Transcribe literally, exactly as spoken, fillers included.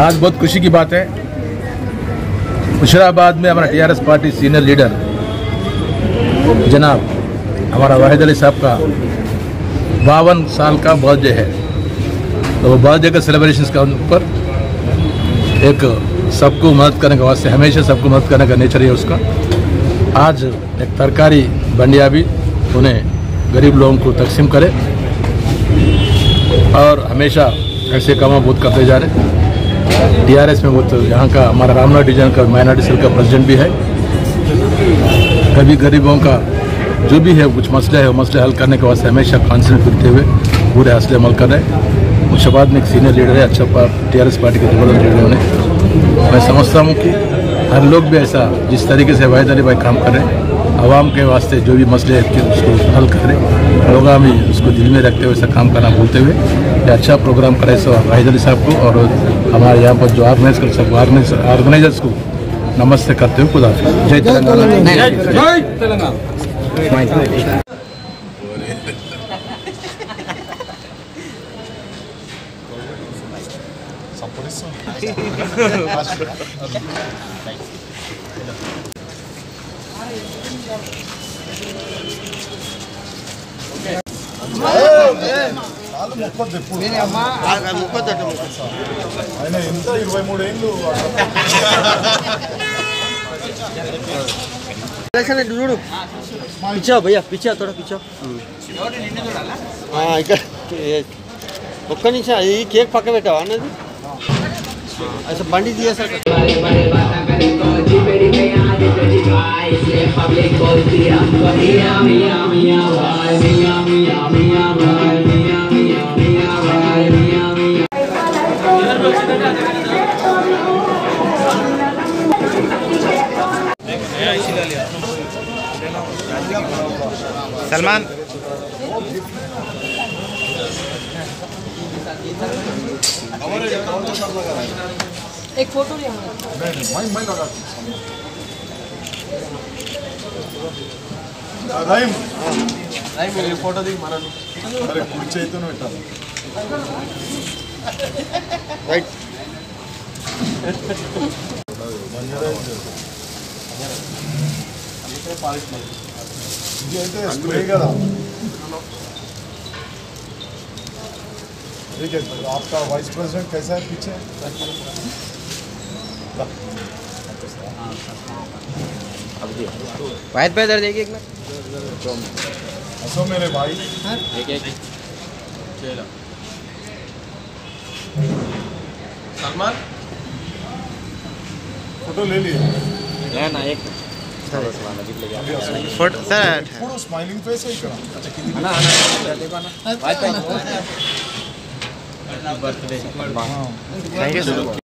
आज बहुत खुशी की बात है, मुशीराबाद में हमारा टीआरएस पार्टी सीनियर लीडर जनाब हमारा वाहिद अली साहब का बावन साल का बर्थडे है। तो वो बर्थडे का सेलिब्रेशन का ऊपर एक सबको मदद करने के वास्ते, हमेशा सबको मदद करने का नेचर है उसका। आज एक तरकारी बंडिया भी उन्हें गरीब लोगों को तकसीम करे और हमेशा ऐसे काम बहुत करते जा रहे। टीआरएस में वो तो यहाँ का हमारा रामनगर डिवीजन का माइनॉरिटी सेल का प्रेसिडेंट भी है। कभी गरीबों का जो भी है कुछ मसले है वो मसले हल करने के वास्ते हमेशा कॉन्सेंट्रेट करते हुए पूरे हौसले अमल कर रहे हैं। मुर्शिदाबाद में एक सीनियर लीडर है, अच्छा टीआरएस पार्टी के जबरदस्त लीडर उन्हें। मैं समझता हूँ कि हर लोग भी ऐसा जिस तरीके से वाहिद अली भाई काम कर रहे हैं, आवाम के वास्ते जो भी मसले हैं उसको हल कर रहे हैं, लोग भी उसको दिल में रखते हुए ऐसा काम करना भूलते हुए ये अच्छा प्रोग्राम करे सो वाहिद अली साहब को और हमारे यहाँ पर जो ऑर्गेनाइज कर सब ऑर्गेनाइजर्स को नमस्ते करते हुए खुदा हाफिज़। जय तेलंगाना। पीछे भैया पीछे थोड़ा पीछे ఒక్క నిమిషం ఈ కేక్ పక్క పెట్టావా అన్నది అసలు బండి దియా సార్ सलमान एक फोटो लिया मैं मैं लगा राइम రాయి మీరు ఫోటో దిగి మనను अरे कुछ चाहिए तो ना बेटा రైట్ ये तो स्प्रे करा। ठीक है, आपका वाइस प्रेसिडेंट कैसा है पीछे? वाहिद भाई इधर देखिए एक मिनट हंसो मेरे भाई। एक एक सलमान फोटो ले लिए ना ना एक फोटो सर पूरा स्माइलिंग फेस है करा। ना ना देखो ना वाहिद भाई थैंक यू सर।